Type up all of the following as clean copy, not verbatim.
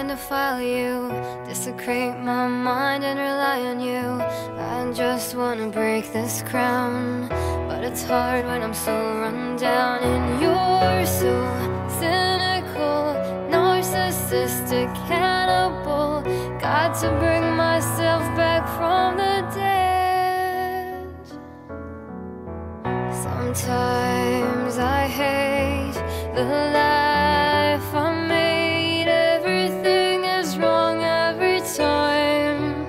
trying to file you, desecrate my mind and rely on you. I just wanna break this crown, but it's hard when I'm so run down. And you're so cynical, narcissistic cannibal. Got to bring myself back from the dead. Sometimes I hate the life I made. Everything is wrong every time.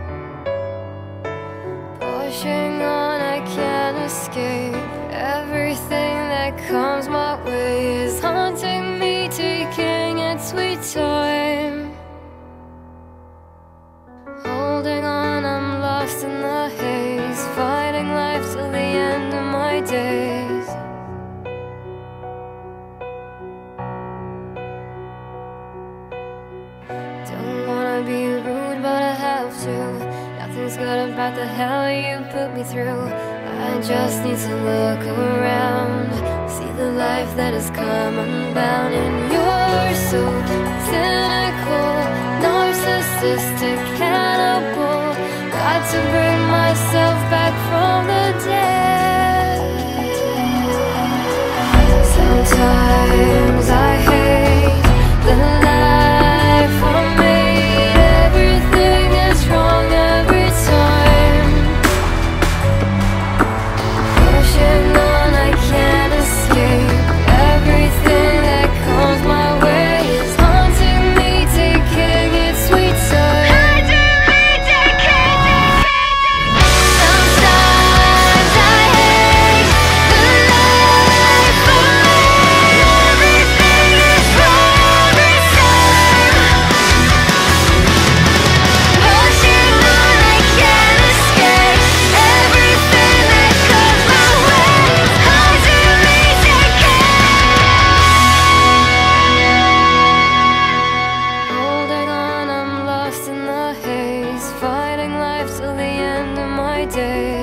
Pushing on, I can't escape. Everything that comes my way is haunting me, taking its sweet time. Holding on, I'm lost in the haze, fighting life till the end of my days. Don't wanna be rude, but I have to. Nothing's good about the hell you put me through. I just need to look around, see the life that has come unbound. And you're so cynical, narcissistic cannibal. Got to bring myself back from the dead. Sometimes I hate the life I made. Everything is wrong every time. Pushing on, I can't escape. Everything that comes my way is haunting me, taking its sweet time. Sometimes I hate the life I made. Everything is wrong this time. Pushing on, I can't escape. Everything that comes my way is haunting me, holding on, I'm lost in the haze, fighting life till the end of my days.